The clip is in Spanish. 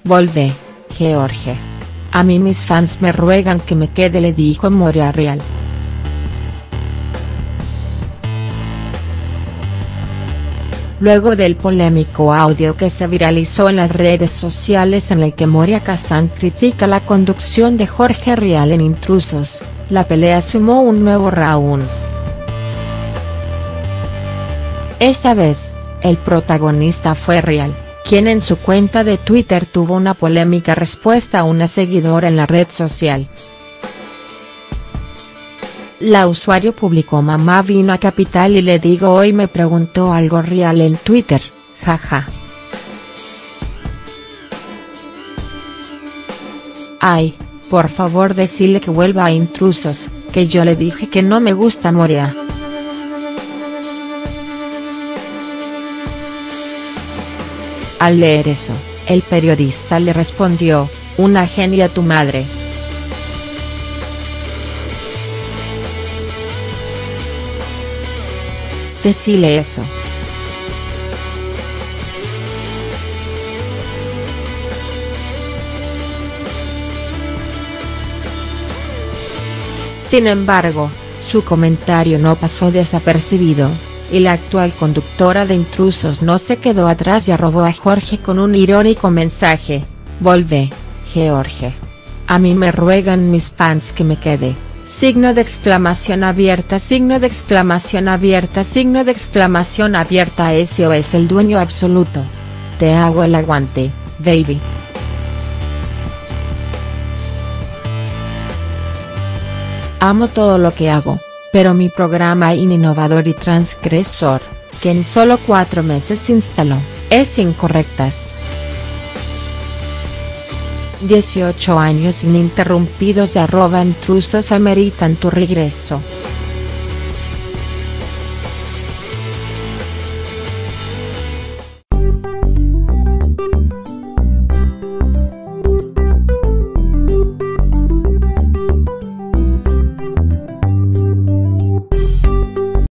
Volvé, George. A mí mis fans me ruegan que me quede, le dijo Moria Real. Luego del polémico audio que se viralizó en las redes sociales en el que Moria Kazan critica la conducción de Jorge Rial en Intrusos, la pelea sumó un nuevo round. Esta vez, el protagonista fue Rial, quien en su cuenta de Twitter tuvo una polémica respuesta a una seguidora en la red social. La usuario publicó: mamá vino a Capital y le digo hoy me preguntó algo Rial en Twitter, jaja. Ay, por favor decile que vuelva a Intrusos, que yo le dije que no me gusta Moria. Al leer eso, el periodista le respondió: una genia tu madre. Decile eso. Sin embargo, su comentario no pasó desapercibido, y la actual conductora de Intrusos no se quedó atrás y arrobó a Jorge con un irónico mensaje: volvé, George. A mí me ruegan mis fans que me quede. Signo de exclamación abierta, signo de exclamación abierta, signo de exclamación abierta. SOS el dueño absoluto. Te hago el aguante, baby. Amo todo lo que hago, pero mi programa innovador y transgresor, que en solo 4 meses se instaló, es incorrectas. 18 años ininterrumpidos de @intrusos ameritan tu regreso.